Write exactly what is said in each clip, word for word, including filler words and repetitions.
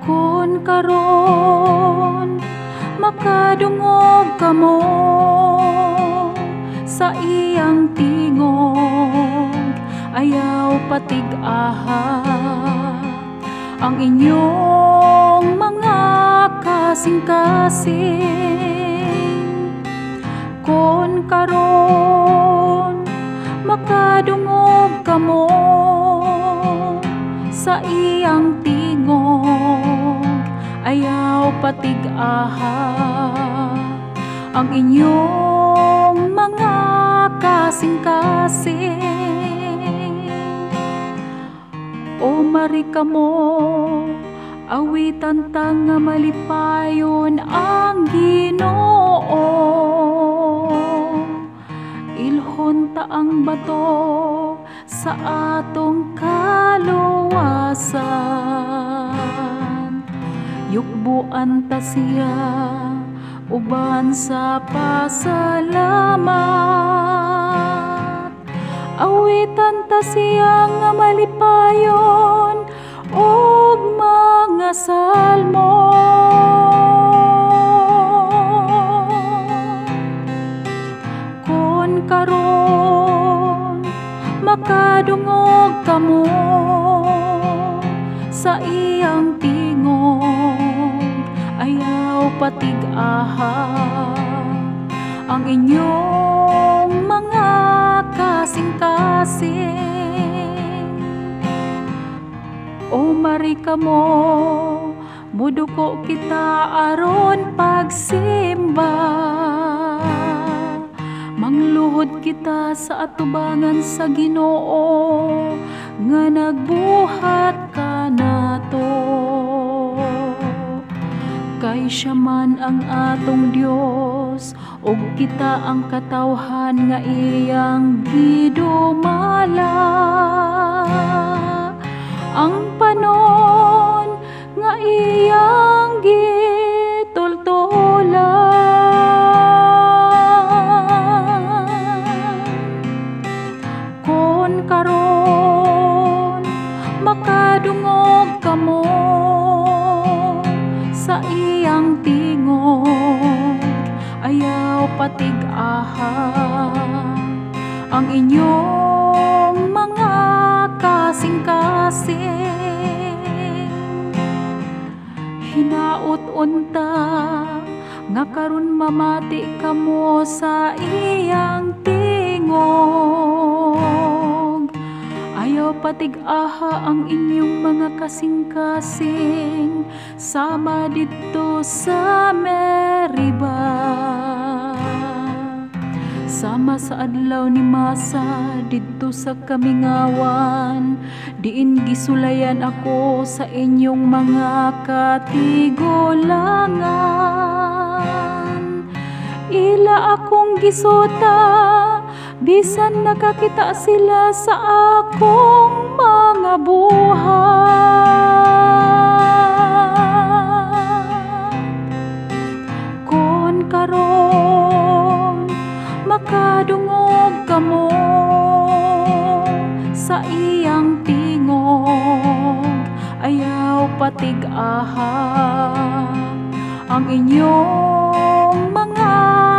Kun karon makadungog kamo sa iyang tingog, ayaw patig-aha ang inyong mga kasing-kasing. Kun karon makadungog kamo sa iyang tingog, ayaw patig-aha ang inyong mga kasing-kasing. O mari kamo awitan ta nga malipayon ang Ginoo, ilhon ta ang bato sa atong kaluwasan. Yukbuan ta siya uban sa pasalamat, awitan ta siya nga malipayon og mga salmo. Kun karon makadungog kamo sa iyang tingog, ayaw patig-aha ang inyong mga kasing-kasing. O mari kamo muduko kita aron pagsimba, mangluhod kita sa atubangan sa Ginoo nga nagbuhat kanato. Kay siya man ang atong Dios, ug kita ang katawhan nga iyang gidumala. Ang panon nga iyang gitultulan. Kun karon makadungog kamo sa iyang tingog, ayaw patig-aha ang inyong mga kasing-kasing. Hinaut unta nga karon mamati kamo sa iyang tingog, ayaw patig-aha ang inyong mga kasing-kasing sama dito sa Meriba. Sama sa adlaw ni Masa dito sa Kamingawan, diin gisulayan ako sa inyong mga katigulangan. Ila akong gisuta bisan nakakita sila sa akong mga buhat. Kun karon makadungog kamo sa iyang tingog, ayaw patig-aha ang inyong mga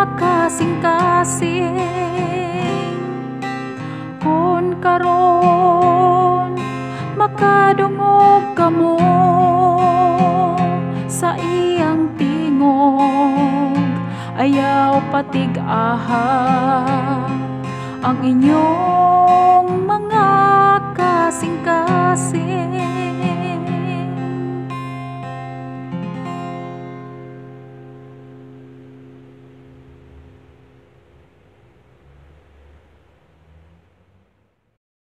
kasing-kasing. Kun karon makadungog kamo sa iyang tingog, ayaw patig-aha ang inyong mga kasing-kasing.